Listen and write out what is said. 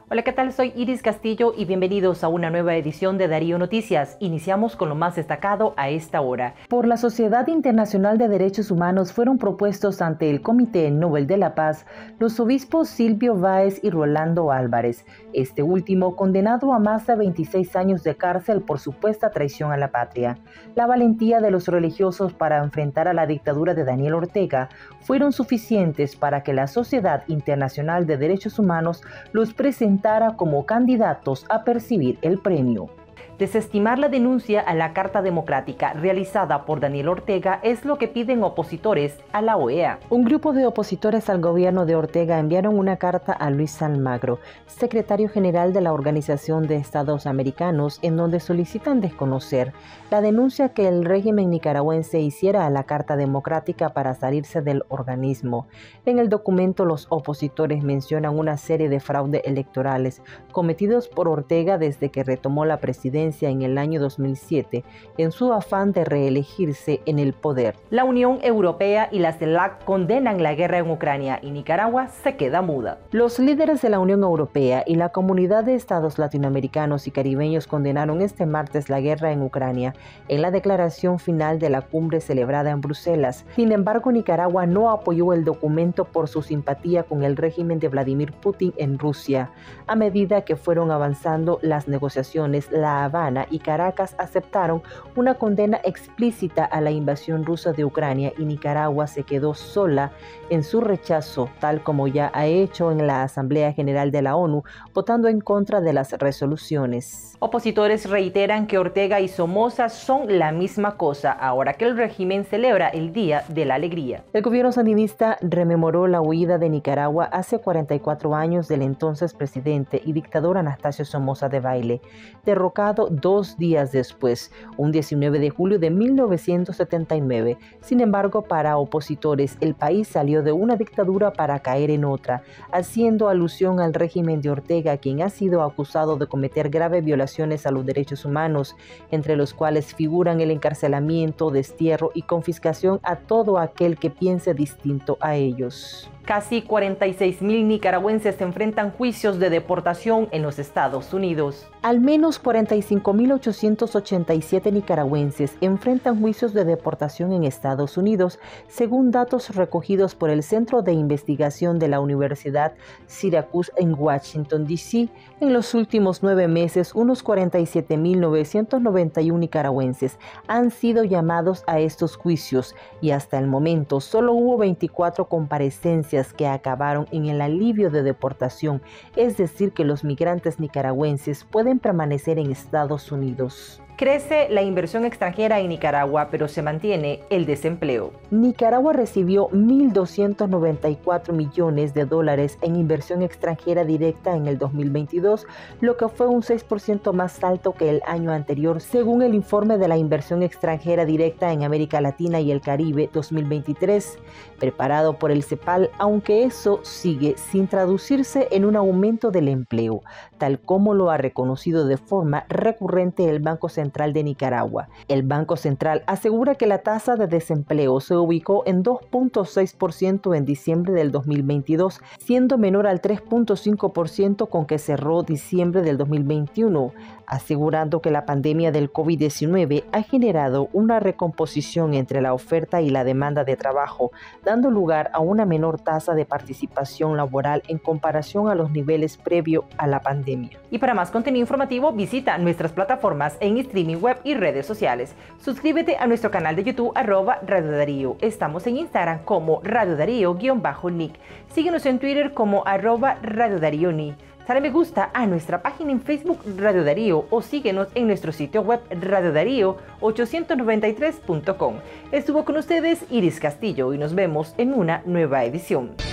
Hola, ¿qué tal? Soy Iris Castillo y bienvenidos a una nueva edición de Darío Noticias. Iniciamos con lo más destacado a esta hora. Por la Sociedad Internacional de Derechos Humanos fueron propuestos ante el Comité Nobel de la Paz los obispos Silvio Báez y Rolando Álvarez, este último condenado a más de 26 años de cárcel por supuesta traición a la patria. La valentía de los religiosos para enfrentar a la dictadura de Daniel Ortega fueron suficientes para que la Sociedad Internacional de Derechos Humanos los presentara como candidatos a percibir el premio. Desestimar la denuncia a la Carta Democrática realizada por Daniel Ortega es lo que piden opositores a la OEA. Un grupo de opositores al gobierno de Ortega enviaron una carta a Luis Almagro, secretario general de la Organización de Estados Americanos, en donde solicitan desconocer la denuncia que el régimen nicaragüense hiciera a la Carta Democrática para salirse del organismo. En el documento, los opositores mencionan una serie de fraudes electorales cometidos por Ortega desde que retomó la presidencia en el año 2007 en su afán de reelegirse en el poder. La Unión Europea y la CELAC condenan la guerra en Ucrania y Nicaragua se queda muda. Los líderes de la Unión Europea y la Comunidad de Estados Latinoamericanos y Caribeños condenaron este martes la guerra en Ucrania en la declaración final de la cumbre celebrada en Bruselas. Sin embargo, Nicaragua no apoyó el documento por su simpatía con el régimen de Vladimir Putin en Rusia. A medida que fueron avanzando las negociaciones, La Habana y Caracas aceptaron una condena explícita a la invasión rusa de Ucrania y Nicaragua se quedó sola en su rechazo, tal como ya ha hecho en la Asamblea General de la ONU, votando en contra de las resoluciones. Opositores reiteran que Ortega y Somoza son la misma cosa, ahora que el régimen celebra el Día de la Alegría. El gobierno sandinista rememoró la huida de Nicaragua hace 44 años del entonces presidente y dictador Anastasio Somoza Debayle, derrocado 2 días después, un 19 de julio de 1979. Sin embargo, para opositores, el país salió de una dictadura para caer en otra, haciendo alusión al régimen de Ortega, quien ha sido acusado de cometer graves violaciones a los derechos humanos, entre los cuales figuran el encarcelamiento, destierro y confiscación a todo aquel que piense distinto a ellos. Casi 46,000 nicaragüenses enfrentan juicios de deportación en los Estados Unidos. Al menos 45,887 nicaragüenses enfrentan juicios de deportación en Estados Unidos, según datos recogidos por el Centro de Investigación de la Universidad Syracuse en Washington, D.C. En los últimos 9 meses, unos 47,991 nicaragüenses han sido llamados a estos juicios y hasta el momento solo hubo 24 comparecencias que acabaron en el alivio de deportación, es decir, que los migrantes nicaragüenses pueden permanecer en Estados Unidos. Crece la inversión extranjera en Nicaragua, pero se mantiene el desempleo. Nicaragua recibió $1,294 millones en inversión extranjera directa en el 2022, lo que fue un 6% más alto que el año anterior, según el informe de la inversión extranjera directa en América Latina y el Caribe 2023, preparado por el CEPAL, aunque eso sigue sin traducirse en un aumento del empleo, tal como lo ha reconocido de forma recurrente el Banco Central de Nicaragua. El Banco Central asegura que la tasa de desempleo se ubicó en 2.6% en diciembre del 2022, siendo menor al 3.5% con que cerró diciembre del 2021, asegurando que la pandemia del COVID-19 ha generado una recomposición entre la oferta y la demanda de trabajo, dando lugar a una menor tasa de participación laboral en comparación a los niveles previo a la pandemia. Y para más contenido informativo, visita nuestras plataformas en streaming web y redes sociales. Suscríbete a nuestro canal de YouTube @Radio Darío. Estamos en Instagram como Radio Darío_Nick. Síguenos en Twitter como @Radio Darío Nick. Dale me gusta a nuestra página en Facebook Radio Darío o síguenos en nuestro sitio web radiodarío893.com. Estuvo con ustedes Iris Castillo y nos vemos en una nueva edición.